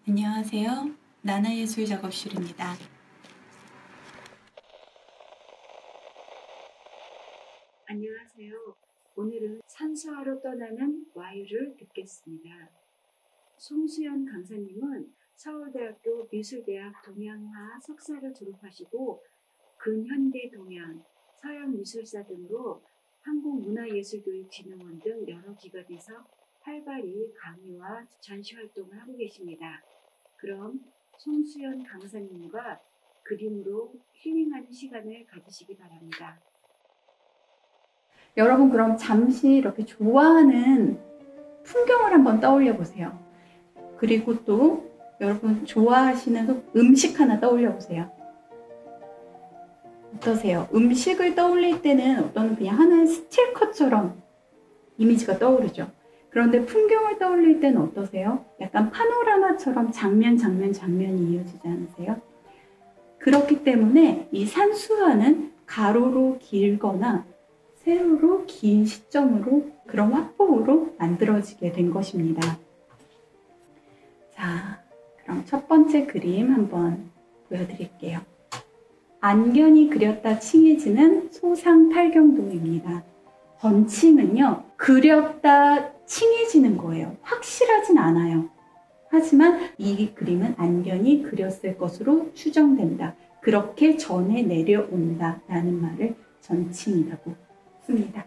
안녕하세요. 나나예술작업실입니다. 안녕하세요. 오늘은 산수하러 떠나는 와유를 듣겠습니다. 송수연 강사님은 서울대학교 미술대학 동양화 석사를 졸업하시고 근현대 동양, 서양미술사 등으로 한국문화예술교육진흥원 등 여러 기관에서 활발히 강의와 전시활동을 하고 계십니다. 그럼 송수연 강사님과 그림으로 힐링하는 시간을 가지시기 바랍니다. 여러분 그럼 잠시 이렇게 좋아하는 풍경을 한번 떠올려 보세요. 그리고 또 여러분 좋아하시는 음식 하나 떠올려 보세요. 어떠세요? 음식을 떠올릴 때는 어떤 그냥 하나의 스틸컷처럼 이미지가 떠오르죠. 그런데 풍경을 떠올릴 때는 어떠세요? 약간 파노라마처럼 장면이 이어지지 않으세요? 그렇기 때문에 이 산수화는 가로로 길거나 세로로 긴 시점으로 그런 화법으로 만들어지게 된 것입니다. 자, 그럼 첫 번째 그림 한번 보여드릴게요. 안견이 그렸다 칭해지는 소상팔경도입니다. 번칭은요, 그렸다 칭해지는 거예요. 확실하진 않아요. 하지만 이 그림은 안견이 그렸을 것으로 추정된다. 그렇게 전해 내려온다 라는 말을 전칭이라고 씁니다.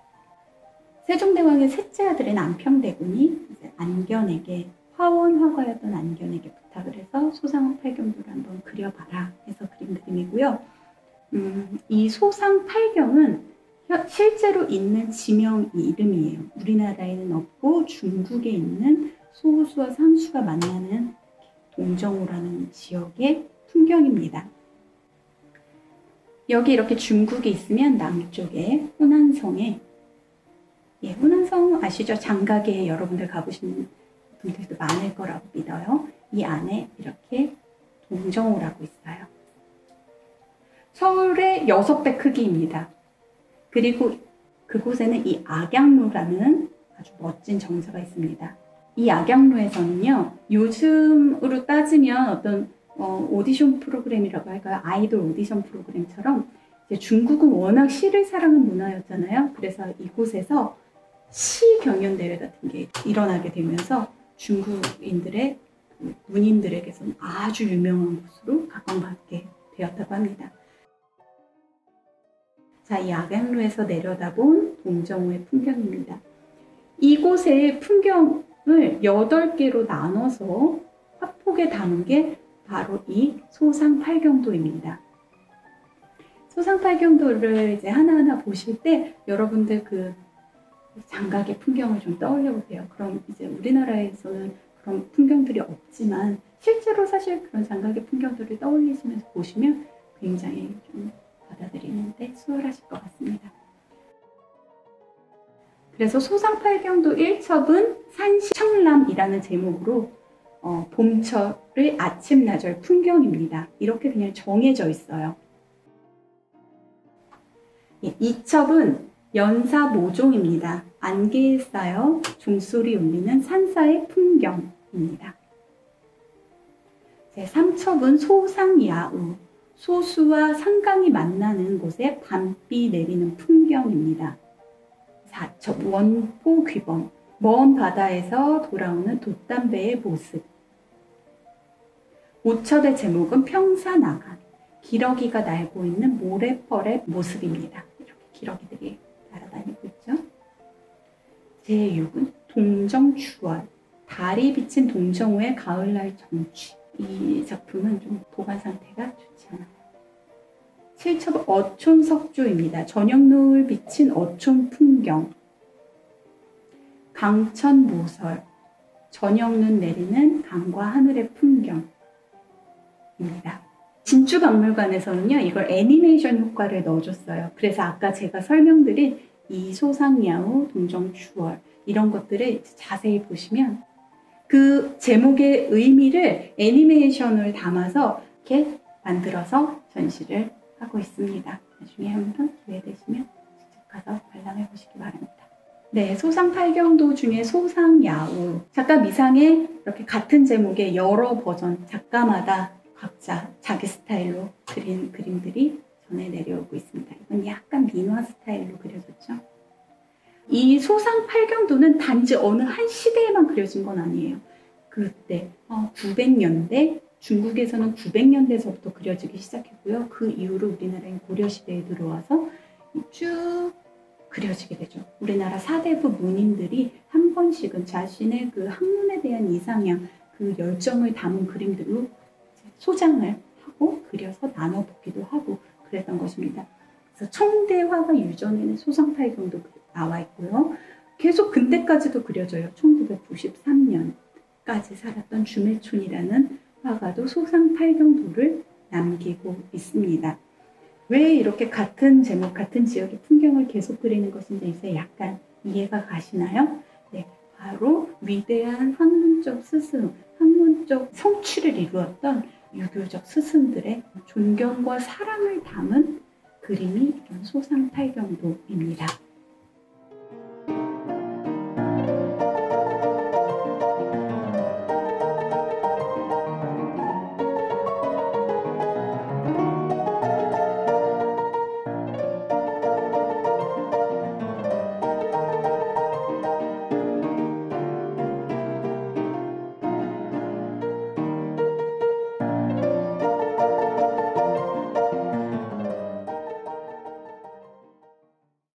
세종대왕의 셋째 아들인 안평대군이 이제 안견에게 화원화가였던 안견에게 부탁을 해서 소상팔경도를 한번 그려봐라 해서 그린 그림이고요. 이 소상팔경은 실제로 있는 지명 이름이에요. 우리나라에는 없고 중국에 있는 소수와 상수가 만나는 동정호라는 지역의 풍경입니다. 여기 이렇게 중국이 있으면 남쪽에 호난성에, 호난성 아시죠? 장가게 여러분들 가보신 분들도 많을 거라고 믿어요. 이 안에 이렇게 동정호라고 있어요. 서울의 6배 크기입니다. 그리고 그곳에는 이 악양로라는 아주 멋진 정자가 있습니다. 이 악양로에서는요, 요즘으로 따지면 어떤 오디션 프로그램이라고 할까요? 아이돌 오디션 프로그램처럼 이제 중국은 워낙 시를 사랑하는 문화였잖아요. 그래서 이곳에서 시 경연대회 같은 게 일어나게 되면서 중국인들의 문인들에게서는 아주 유명한 곳으로 각광받게 되었다고 합니다. 자, 이 악양로에서 내려다본 동정호의 풍경입니다. 이곳의 풍경을 8개로 나눠서 화폭에 담은 게 바로 이 소상팔경도입니다. 소상팔경도를 이제 하나하나 보실 때 여러분들 그 장각의 풍경을 좀 떠올려 보세요. 그럼 이제 우리나라에서는 그런 풍경들이 없지만 실제로 사실 그런 장각의 풍경들을 떠올리시면서 보시면 굉장히 좀 받아들이는데 수월하실 것 같습니다. 그래서 소상팔경도 1첩은 산시청람이라는 제목으로 봄철의 아침나절 풍경입니다. 이렇게 그냥 정해져 있어요. 2첩은 연사모종입니다. 안개에 쌓여 종소리 울리는 산사의 풍경입니다. 3첩은 소상야우, 소수와 상강이 만나는 곳에 밤비 내리는 풍경입니다. 4첩 원포귀범, 먼 바다에서 돌아오는 돛담배의 모습. 5첩의 제목은 평사나간, 기러기가 날고 있는 모래펄의 모습입니다. 이렇게 기러기들이 날아다니고 있죠. 제6은 동정추월, 달이 비친 동정호의 가을날 정취. 이 작품은 좀 보관 상태가 좋지 않아요. 7첩은 어촌석조입니다. 저녁 노을 비친 어촌 풍경. 강천모설, 저녁 눈 내리는 강과 하늘의 풍경입니다. 진주박물관에서는요, 이걸 애니메이션 효과를 넣어줬어요. 그래서 아까 제가 설명드린 이 소상야우, 동정추월 이런 것들을 자세히 보시면 그 제목의 의미를 애니메이션을 담아서 이렇게 만들어서 전시를 하고 있습니다. 나중에 한번 기회 되시면 직접 가서 관람해 보시기 바랍니다. 네, 소상팔경도 중에 소상야우. 작가 미상에 이렇게 같은 제목의 여러 버전, 작가마다 각자 자기 스타일로 그린 그림들이 전해 내려오고 있습니다. 이건 약간 민화 스타일로 그려졌죠. 이 소상팔경도는 단지 어느 한 시대에만 그려진 건 아니에요. 그때 900년대, 중국에서는 900년대에서부터 그려지기 시작했고요. 그 이후로 우리나라는 고려시대에 들어와서 쭉 그려지게 되죠. 우리나라 사대부 문인들이 한 번씩은 자신의 그 학문에 대한 이상향, 그 열정을 담은 그림들로 소장을 하고 그려서 나눠보기도 하고 그랬던 것입니다. 그래서 청대화가 유전에는 소상팔경도 나와 있고요. 계속 근대까지도 그려져요. 1993년까지 살았던 주매촌이라는 화가도 소상팔경도를 남기고 있습니다. 왜 이렇게 같은 제목, 같은 지역의 풍경을 계속 그리는 것인지 이제 약간 이해가 가시나요? 네, 바로 위대한 학문적 스승, 학문적 성취를 이루었던 유교적 스승들의 존경과 사랑을 담은 그림이 이런 소상팔경도입니다.